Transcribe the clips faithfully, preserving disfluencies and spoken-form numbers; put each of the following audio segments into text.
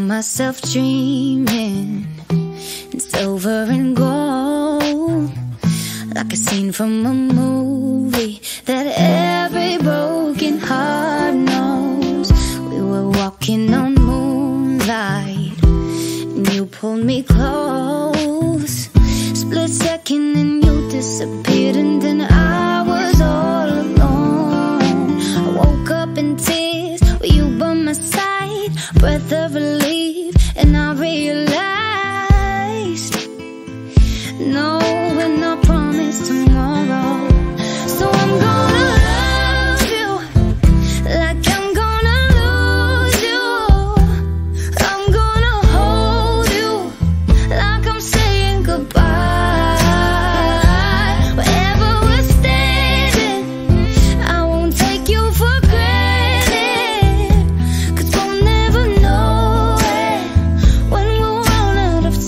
myself dreaming in silver and gold, like a scene from a movie that every broken heart knows. We were walking on moonlight and you pulled me close. Split second and you disappeared, and then I was all alone. I woke up in tears with you by my side, breath of relief, and I realized no, we're not promised tomorrow. So I'm gonna love you like I'm gonna lose you. I'm gonna hold you like I'm saying goodbye. Wherever we're standing, I won't take you for granted, 'cause we'll never know it when we'll run out of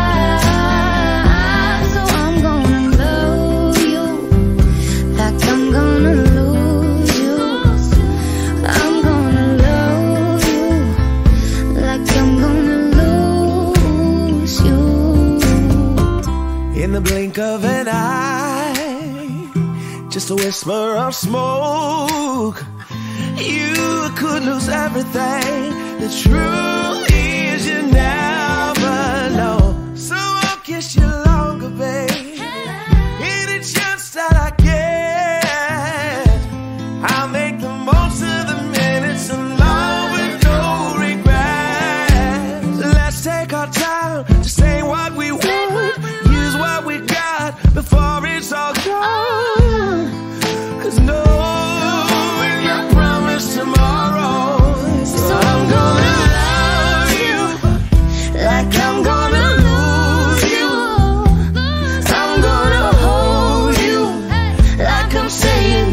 time. So I'm gonna love you like I'm gonna lose you. I'm gonna love you like I'm gonna lose you. In the blink of an eye, just a whisper of smoke, you could lose everything. The truth is you never know. So I'll kiss you longer, babe. Any chance that I get, I'll make the most of the minutes alone with no regrets. Let's take our time to say what we want, use what we got before it's all gone. 'Cause no, we're not promised tomorrow. So I'm gonna love you like I'm gonna lose you. I'm gonna hold you like I'm saying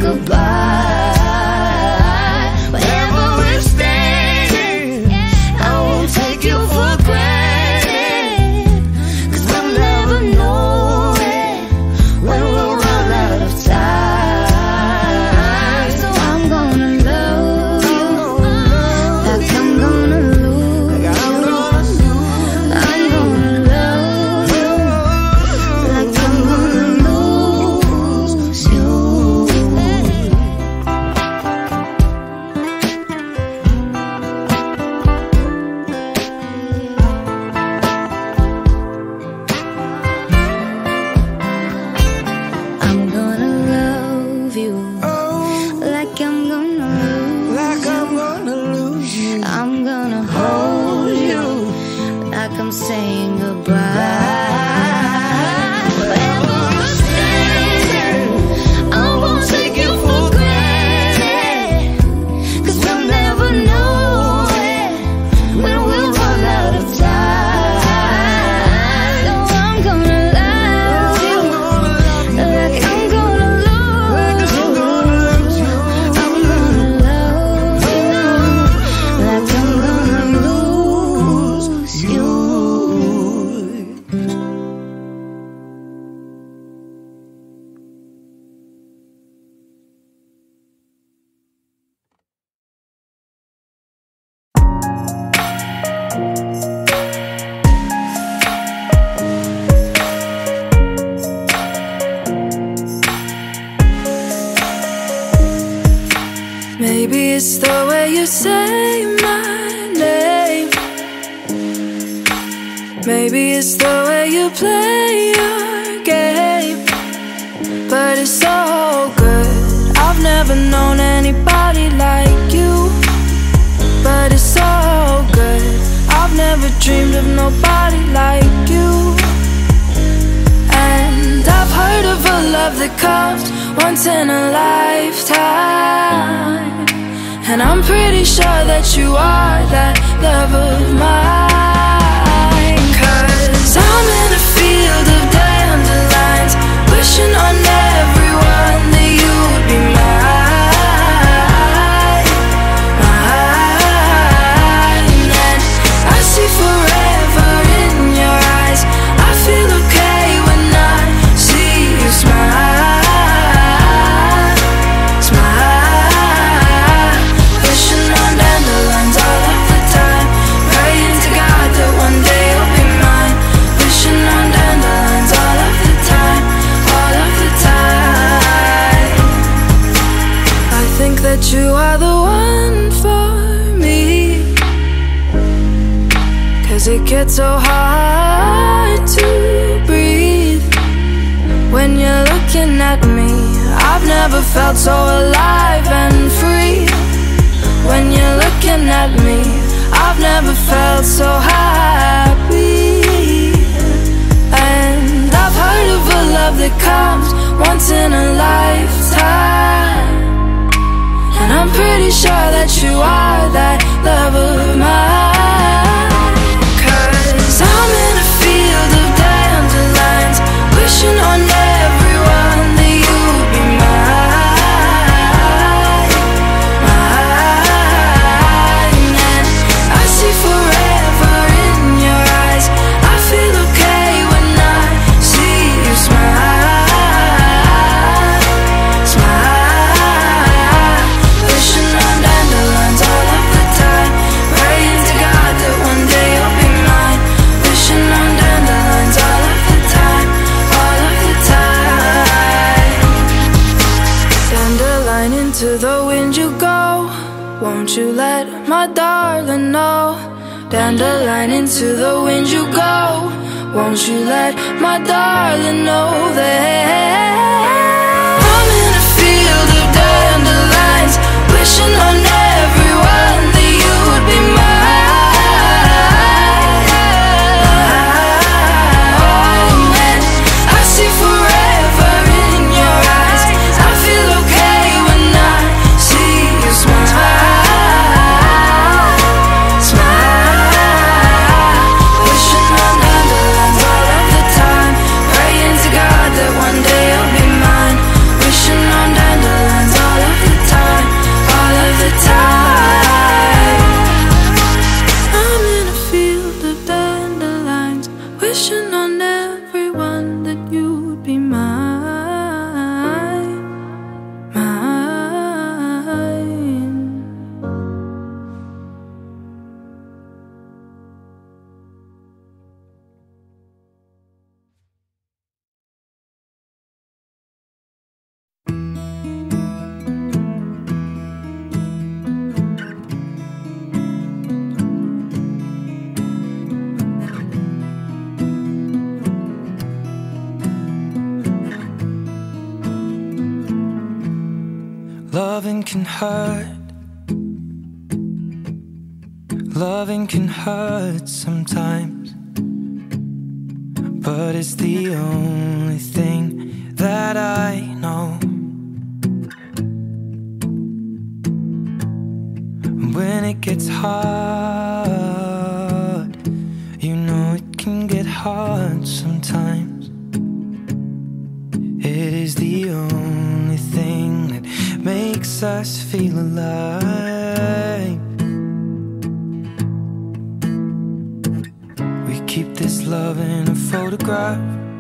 goodbye. Wherever we're standing, I won't take you for granted, 'cause we'll never know it when we'll run out of time. So I'm gonna love you like I'm gonna lose you. I'm gonna love you like I'm gonna lose you. I'm gonna love you like I'm gonna lose Like I'm gonna lose you. I'm gonna hold you like I'm saying goodbye. Wherever we're standing, I won't take you for granted, 'cause we'll never know it when we'll run out of time. So I'm gonna love you like I'm gonna lose you. I'm gonna love you like I'm gonna lose you. Maybe it's the way you say my name. Maybe it's the way you play your game. But it's so good. I've never known anybody like you. But it's so good. I've never dreamed of nobody like you. And I've heard of a love that comes once in a lifetime, and I'm pretty sure that you are that love of mine. 'Cause I'm in a field of dandelions, wishing on everyone that you would be mine, mine. And I see forever in your eyes. I feel okay when I see you smile, smile. Wishing on dandelions. gets so hard to breathe when you're looking at me. I've never felt so alive and free when you're looking at me. I've never felt so happy. And I've heard of a love that comes once in a lifetime, and I'm pretty sure that you are that love of mine. Cause I'm in a field of dandelions, wishing on everyone that you'd be mine, mine. And I see forever in your eyes. I feel okay when I see you smile, smile. Wishing on dandelions all of the time, praying to God that one day you'll be mine. Wishing on dandelions all of the time, all of the time. Dandelion, into the wind you go, won't you let my darling know? Dandelion, into the wind you go, won't you let my darling know that I'm in a field of dandelions, wishing on everyone that you would be mine, mine. And I see forever in your eyes. I feel okay when I see you smile, smile. Wishing on dandelions all of the time, praying to God that one day you'll be mine. Wishing on dandelions all of the time, all of the time. I'm in a field of dandelions, wishing on everyone that you'd be mine, mine. Loving can hurt. Loving can hurt sometimes, but it's the only thing that I know. When it gets hard, you know it can get hard sometimes. It is the only thing that makes us feel alive. We keep this love in a photograph.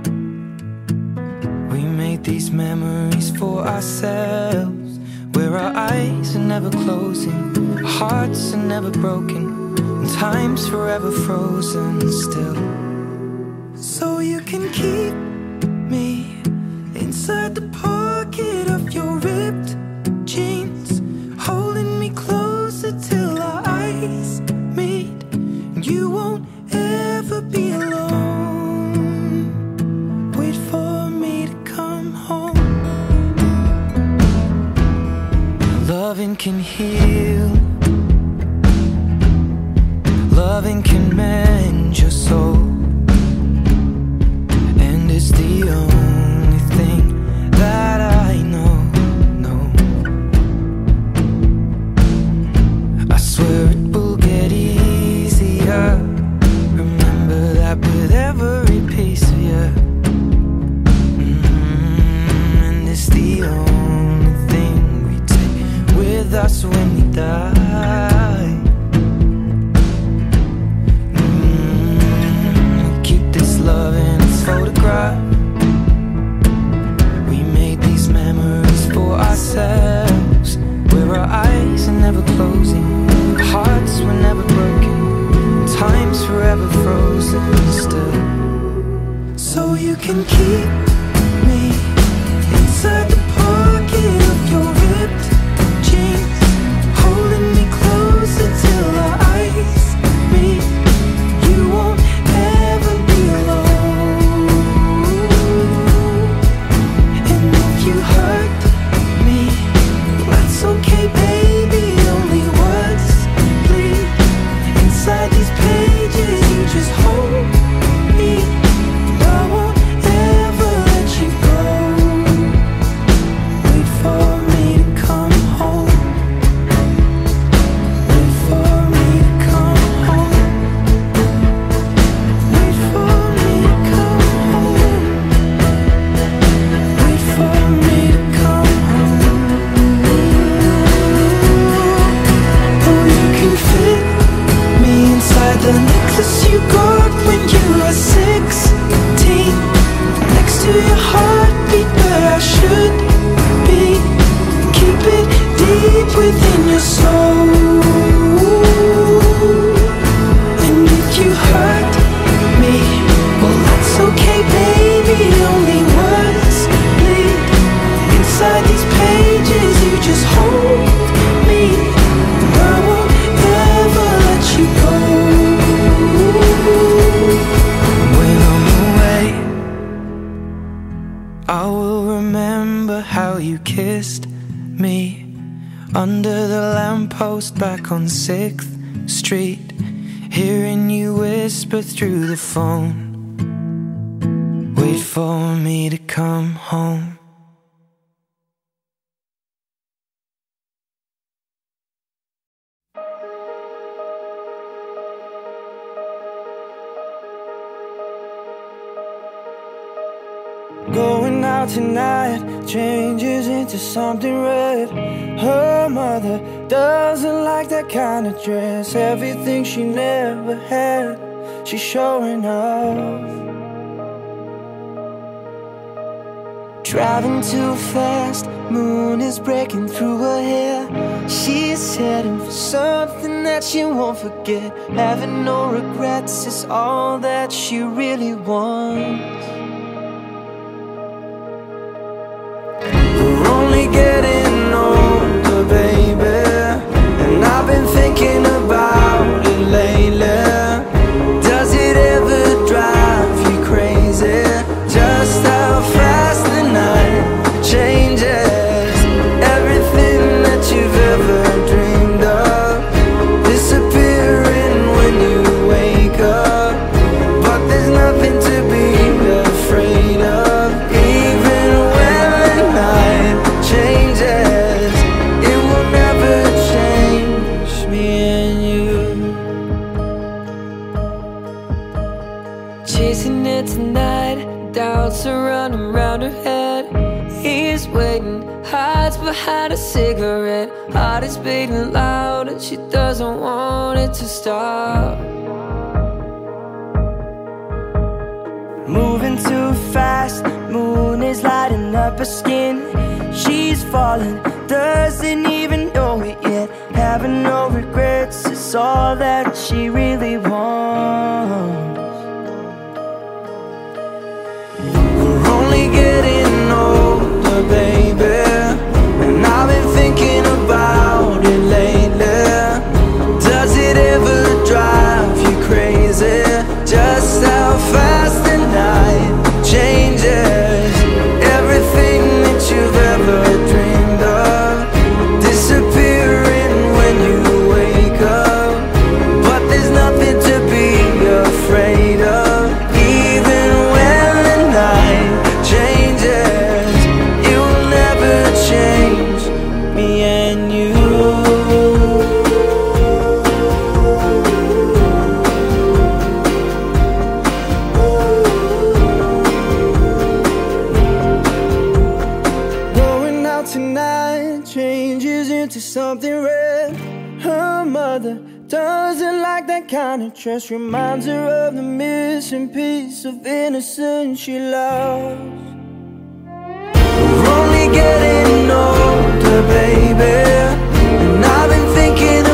We made these memories for ourselves, where our eyes are never closing, our hearts are never broken, and time's forever frozen still. So you can keep me inside the pocket of your ripped jeans, holding me closer till our eyes meet. You won't ever be alone. Wait for me to come home. Loving can heal. Loving can mend your soul, and it's the only thing that I know, no. I swear it will get easier. Remember that with every piece of you. Mm-hmm. And it's the only thing we take with us when we die. Mm-hmm. We keep this love in its photograph. We made these memories for ourselves, where our eyes are never closing, our hearts were never broken, time's forever frozen still. So you can keep me inside the pocket of your ripped jeans, holding me closer till our eyes meet. You won't dress you got when you were sixteen, next to your heartbeat where I should be. Keep it deep within your soul. And if you hurt me, well that's okay baby, only words bleed inside these pages. You just hold me, I won't ever let you go. When I'm away, I will remember how you kissed me under the lamppost back on sixth street, hearing you whisper through the phone, wait for me to come home. Going out tonight changes into something red. Her mother doesn't like that kind of dress. Everything she never had, she's showing off. Driving too fast, moon is breaking through her hair. She's heading for something that she won't forget. Having no regrets is all that she really wants. We're only getting older, baby, and I've been thinking about it lately. Does it ever drive you crazy, just how fast the night changes? Everything that you've ever dreamed of disappearing when you wake up. But there's nothing to be afraid of, even when the night changes. It will never change me and you. Chasing it tonight, doubts are running round her head. He's waiting, hides behind a cigarette. Heart is beating loud and she doesn't want it to stop. Moving too fast, moon is lighting up her skin. She's falling, doesn't even know it yet. Having no regrets is all that she really wants. We're only getting older, baby, and I've been thinking about it lately. Does it ever drive you crazy, just how fast the night changes? Everything that you've ever dreamed of disappearing when you wake up. But there's nothing to be afraid of, even when the night changes. It will never change me and you. Going out tonight changes into something red. Her mother doesn't like that kind of dress. Reminds her of the missing piece of innocence she lost. We're only getting older, baby, and I've been thinking